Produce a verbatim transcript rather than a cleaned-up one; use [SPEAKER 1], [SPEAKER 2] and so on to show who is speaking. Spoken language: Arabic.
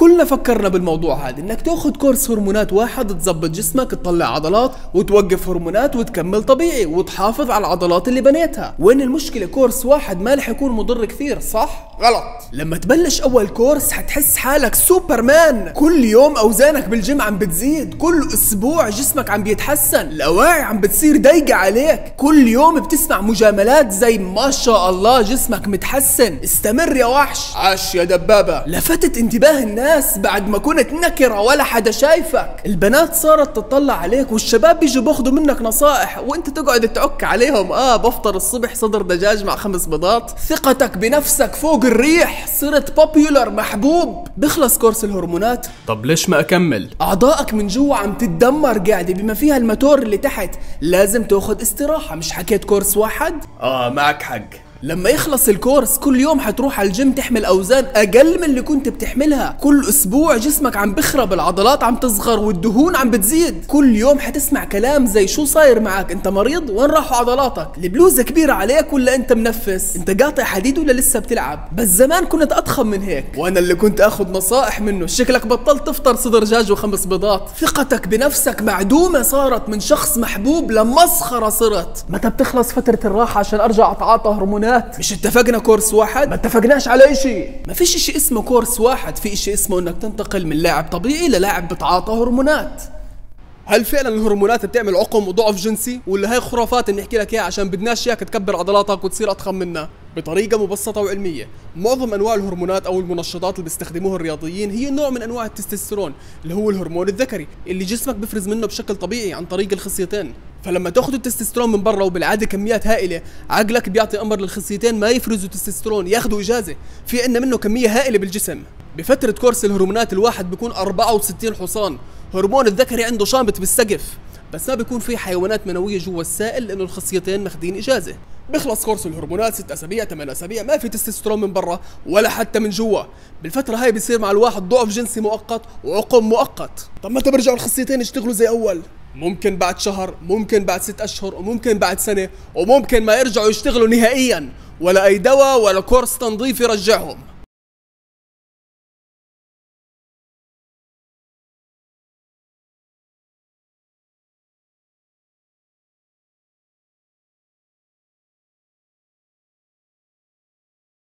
[SPEAKER 1] كلنا فكرنا بالموضوع هذا، انك تاخذ كورس هرمونات واحد تظبط جسمك، تطلع عضلات وتوقف هرمونات وتكمل طبيعي وتحافظ على العضلات اللي بنيتها. وين المشكلة؟ كورس واحد ما رح يكون مضر كثير، صح؟ غلط. لما تبلش اول كورس حتحس حالك سوبرمان، كل يوم اوزانك بالجيم عم بتزيد، كل اسبوع جسمك عم بيتحسن، الاواعي عم بتصير ضيقة عليك، كل يوم بتسمع مجاملات زي ما شاء الله جسمك متحسن. استمر يا وحش. عاش يا دبابة. لفتت انتباه الناس بعد ما كنت نكرة ولا حدا شايفك. البنات صارت تطلع عليك والشباب بيجوا باخذوا منك نصائح وانت تقعد تعك عليهم. اه بفطر الصبح صدر دجاج مع خمس بيضات. ثقتك بنفسك فوق الريح، صرت بوبيولر محبوب. بخلص كورس الهرمونات. طب ليش ما اكمل؟ اعضائك من جوا عم تتدمر قاعدة بما فيها الماتور اللي تحت، لازم تاخذ استراحة. مش حكيت كورس واحد؟ اه معك حق. لما يخلص الكورس كل يوم حتروح على الجيم تحمل اوزان اقل من اللي كنت بتحملها، كل اسبوع جسمك عم بخرب، العضلات عم تصغر والدهون عم بتزيد، كل يوم حتسمع كلام زي شو صاير معك؟ انت مريض؟ وين راحوا عضلاتك؟ البلوزة كبيرة عليك ولا انت منفس؟ انت قاطع حديد ولا لسه بتلعب؟ بس زمان كنت اضخم من هيك وانا اللي كنت اخذ نصائح منه. شكلك بطلت تفطر صدر دجاج وخمس بيضات. ثقتك بنفسك معدومة صارت، من شخص محبوب لمسخرة صرت. متى بتخلص فترة الراحة عشان ارجع اتعاطى هرمونات؟ مش اتفقنا كورس واحد؟ ما اتفقناش على اشي. ما فيش اشي اسمه كورس واحد، في اشي اسمه انك تنتقل من لاعب طبيعي للاعب بتعاطى هرمونات. هل فعلا الهرمونات بتعمل عقم وضعف جنسي؟ ولا هاي خرافات نحكي لك اياها عشان بدناش اياك تكبر عضلاتك وتصير اضخم منها؟ بطريقة مبسطة وعلمية. معظم انواع الهرمونات او المنشطات اللي بيستخدموها الرياضيين هي نوع من انواع التستوستيرون اللي هو الهرمون الذكري اللي جسمك بيفرز منه بشكل طبيعي عن طريق الخصيتين. فلما تاخذ التستوستيرون من برا وبالعاده كميات هائله، عقلك بيعطي امر للخصيتين ما يفرزوا تستوستيرون، ياخذوا اجازه، في عندنا منه كميه هائله بالجسم. بفتره كورس الهرمونات الواحد بيكون أربعة وستين حصان. هرمون الذكري عنده شامت بالسقف، بس ما بيكون في حيوانات منويه جوا السائل لانه الخصيتين ماخذين اجازه. بيخلص كورس الهرمونات ست اسابيع ثمان اسابيع ما في تستوستيرون من برا ولا حتى من جوا. بالفتره هاي بيصير مع الواحد ضعف جنسي مؤقت وعقم مؤقت. طب متى بيرجعوا الخصيتين يشتغلوا زي اول؟ ممكن بعد شهر، ممكن بعد ست اشهر، وممكن بعد سنه، وممكن ما يرجعوا يشتغلوا نهائيا، ولا اي دواء ولا كورس تنظيف يرجعهم.